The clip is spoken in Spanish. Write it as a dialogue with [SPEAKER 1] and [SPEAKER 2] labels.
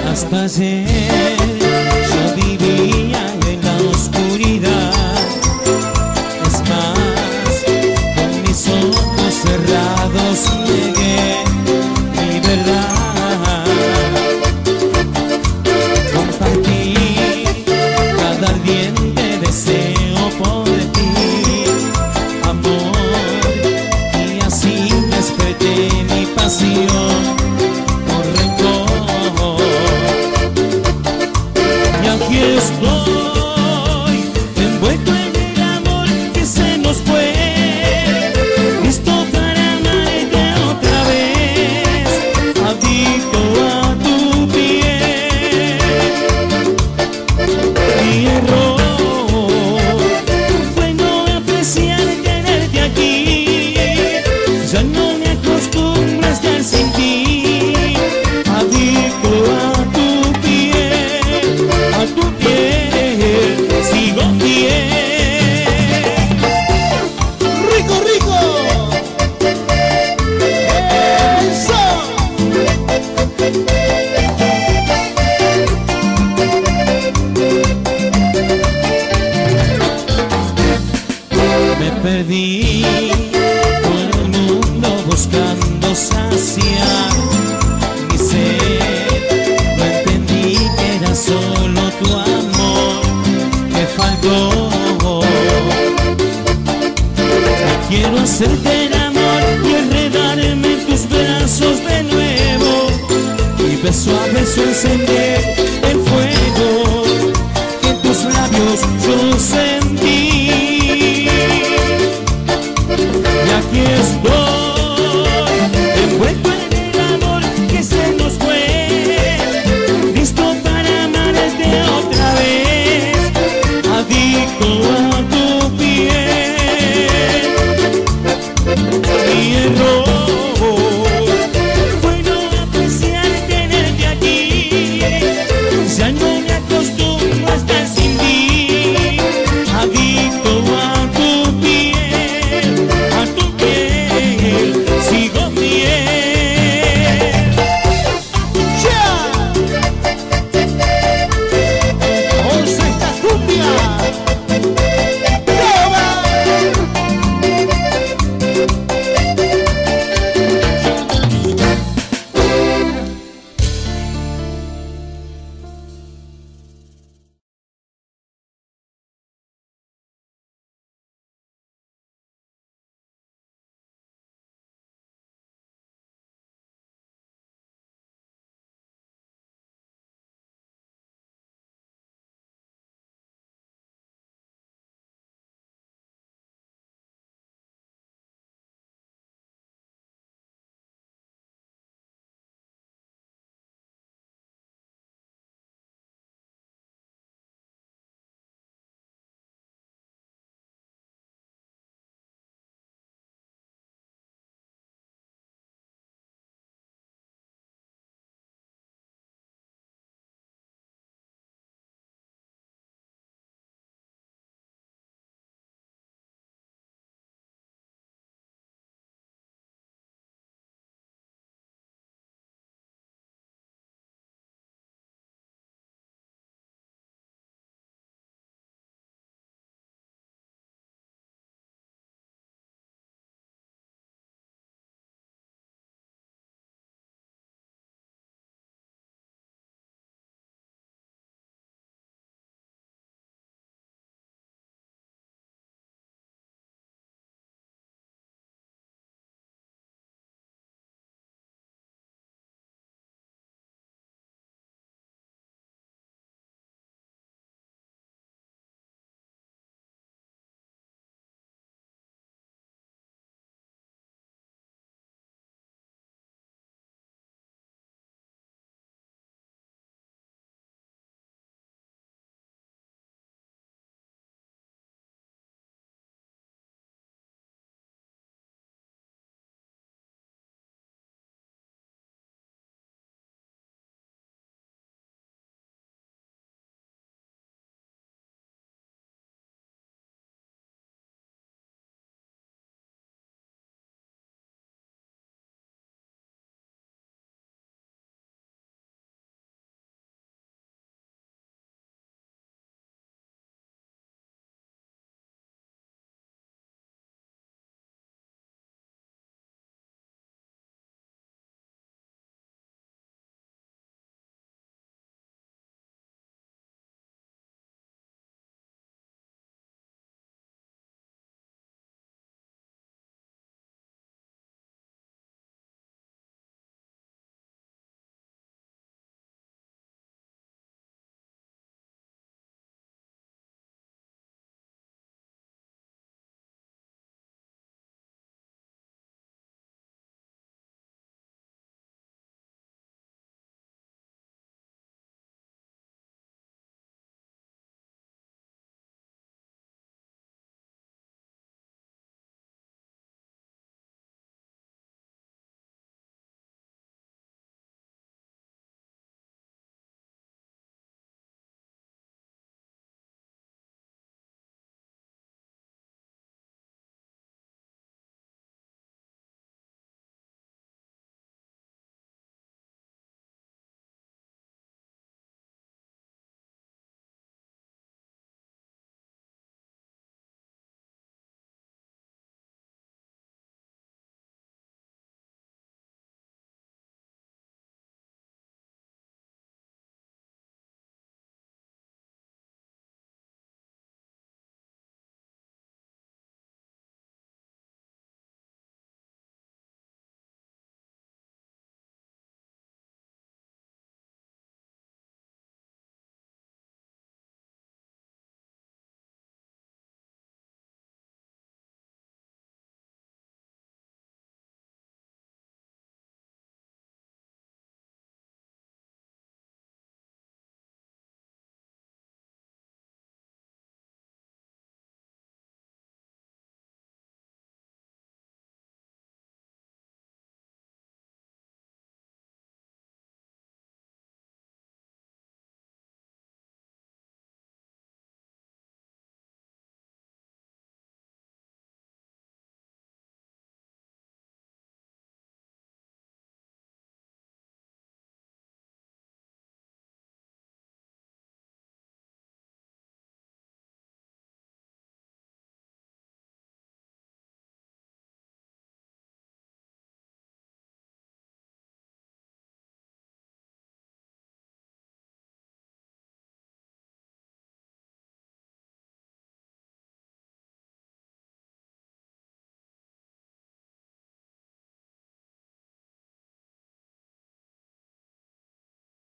[SPEAKER 1] Hasta ayer yo vivía en la oscuridad. Es más, con mis ojos cerrados negué mi verdad. Compartí cada ardiente deseo por ti, amor, y así desperté mi pasión por rencor. Y aquí estoy, envuelto en el amor que se nos fue, listo para amarte otra vez, adicto a tu piel. Mi error fue no apreciar tenerte aquí, ya no me acostumbro a estar sin ti, adicto a tu piel, sigo fiel. ¡Rico, rico! ¡Eso! Me perdí por el mundo buscando saciar mi sed. No entendí que era solo tu amor que faltó. Quiero hacerte el amor y enredarme en tus brazos de nuevo, y beso a beso encender